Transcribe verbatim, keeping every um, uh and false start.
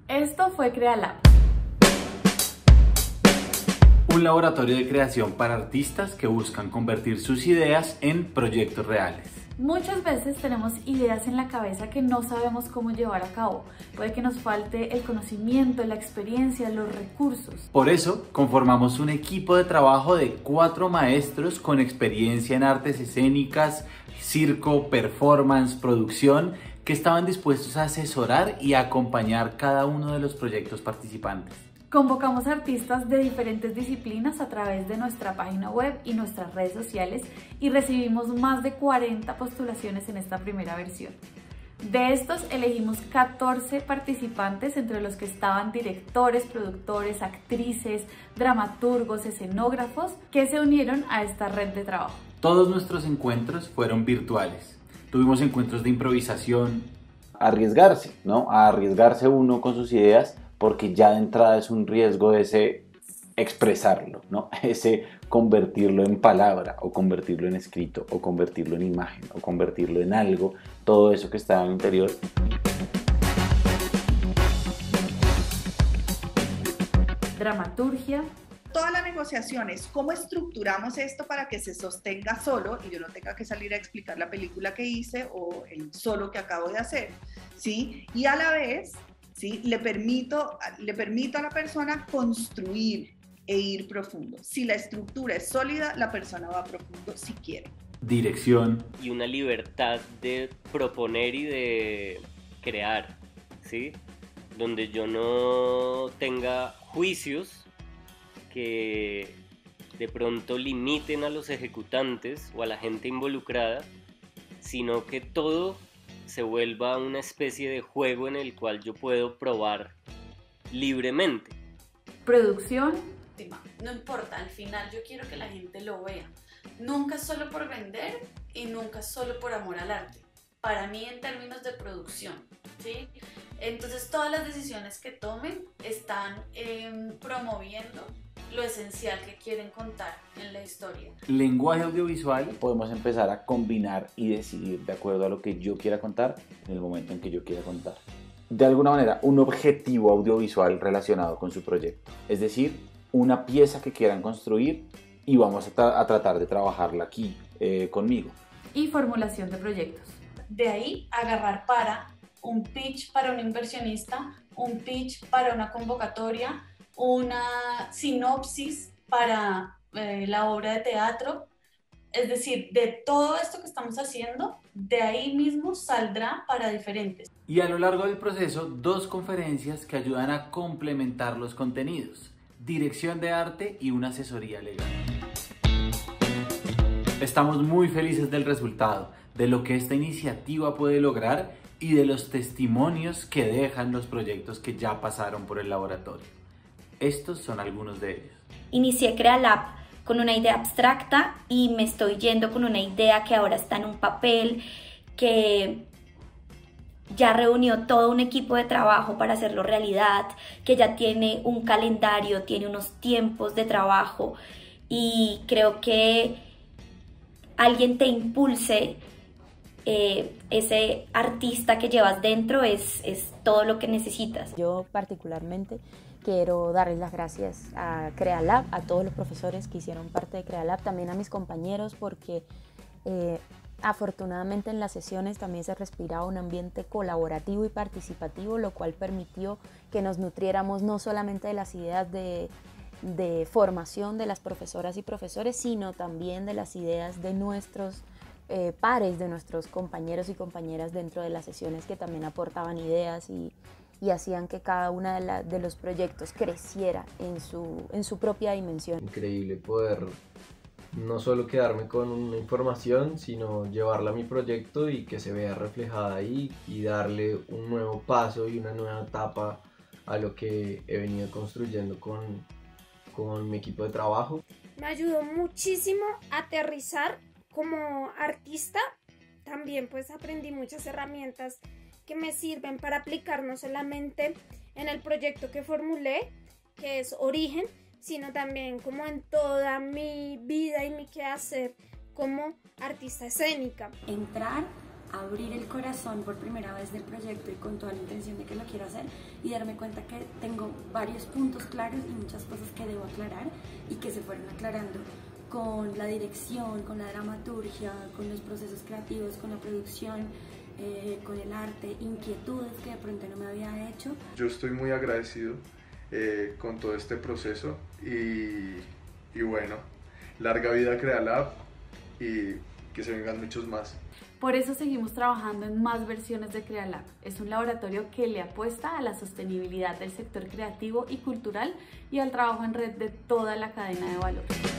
Esto fue CreaLab, un laboratorio de creación para artistas que buscan convertir sus ideas en proyectos reales. Muchas veces tenemos ideas en la cabeza que no sabemos cómo llevar a cabo. Puede que nos falte el conocimiento, la experiencia, los recursos. Por eso, conformamos un equipo de trabajo de cuatro maestros con experiencia en artes escénicas, circo, performance, producción, que estaban dispuestos a asesorar y a acompañar cada uno de los proyectos participantes. Convocamos artistas de diferentes disciplinas a través de nuestra página web y nuestras redes sociales y recibimos más de cuarenta postulaciones en esta primera versión. De estos elegimos catorce participantes, entre los que estaban directores, productores, actrices, dramaturgos, escenógrafos, que se unieron a esta red de trabajo. Todos nuestros encuentros fueron virtuales. Tuvimos encuentros de improvisación. Arriesgarse, ¿no? A arriesgarse uno con sus ideas, porque ya de entrada es un riesgo ese expresarlo, ¿no? Ese convertirlo en palabra, o convertirlo en escrito, o convertirlo en imagen, o convertirlo en algo, todo eso que está en el interior. Dramaturgia. Toda la negociación es cómo estructuramos esto para que se sostenga solo y yo no tenga que salir a explicar la película que hice o el solo que acabo de hacer, ¿sí? Y a la vez, ¿sí? Le permito, le permito a la persona construir e ir profundo. Si la estructura es sólida, la persona va profundo si quiere. Dirección. Y una libertad de proponer y de crear, ¿sí? Donde yo no tenga juicios que de pronto limiten a los ejecutantes o a la gente involucrada, sino que todo se vuelva una especie de juego en el cual yo puedo probar libremente. Producción. No importa, al final yo quiero que la gente lo vea. Nunca solo por vender y nunca solo por amor al arte. Para mí, en términos de producción, ¿sí? Entonces todas las decisiones que tomen están eh, promoviendo lo esencial que quieren contar en la historia. Lenguaje audiovisual. Podemos empezar a combinar y decidir de acuerdo a lo que yo quiera contar en el momento en que yo quiera contar. De alguna manera, un objetivo audiovisual relacionado con su proyecto. Es decir, una pieza que quieran construir y vamos a, tra- a tratar de trabajarla aquí eh, conmigo. Y formulación de proyectos. De ahí agarrar para un pitch para un inversionista, un pitch para una convocatoria, una sinopsis para eh, la obra de teatro. Es decir, de todo esto que estamos haciendo, de ahí mismo saldrá para diferentes. Y a lo largo del proceso, dos conferencias que ayudan a complementar los contenidos: dirección de arte y una asesoría legal. Estamos muy felices del resultado, de lo que esta iniciativa puede lograr y de los testimonios que dejan los proyectos que ya pasaron por el laboratorio. Estos son algunos de ellos. Inicié CreaLab con una idea abstracta y me estoy yendo con una idea que ahora está en un papel, que ya reunió todo un equipo de trabajo para hacerlo realidad, que ya tiene un calendario, tiene unos tiempos de trabajo, y creo que alguien te impulse, eh, ese artista que llevas dentro es, es todo lo que necesitas. Yo particularmente quiero darles las gracias a CreaLab, a todos los profesores que hicieron parte de CreaLab, también a mis compañeros, porque eh, afortunadamente en las sesiones también se respiraba un ambiente colaborativo y participativo, lo cual permitió que nos nutriéramos no solamente de las ideas de, de formación de las profesoras y profesores, sino también de las ideas de nuestros eh, pares, de nuestros compañeros y compañeras dentro de las sesiones, que también aportaban ideas y y hacían que cada uno de, la, de los proyectos creciera en su, en su propia dimensión. Increíble poder no solo quedarme con una información, sino llevarla a mi proyecto y que se vea reflejada ahí y darle un nuevo paso y una nueva etapa a lo que he venido construyendo con, con mi equipo de trabajo. Me ayudó muchísimo a aterrizar como artista. También pues aprendí muchas herramientas que me sirven para aplicar no solamente en el proyecto que formulé, que es Origen, sino también como en toda mi vida y mi quehacer como artista escénica. Entrar abrir el corazón por primera vez del proyecto y con toda la intención de que lo quiero hacer y darme cuenta que tengo varios puntos claros y muchas cosas que debo aclarar y que se fueron aclarando con la dirección, con la dramaturgia, con los procesos creativos, con la producción, eh, con el arte, inquietudes que de pronto no me había hecho. Yo estoy muy agradecido eh, con todo este proceso y, y bueno, larga vida a CreaLab y que se vengan muchos más. Por eso seguimos trabajando en más versiones de CreaLab. Es un laboratorio que le apuesta a la sostenibilidad del sector creativo y cultural y al trabajo en red de toda la cadena de valor.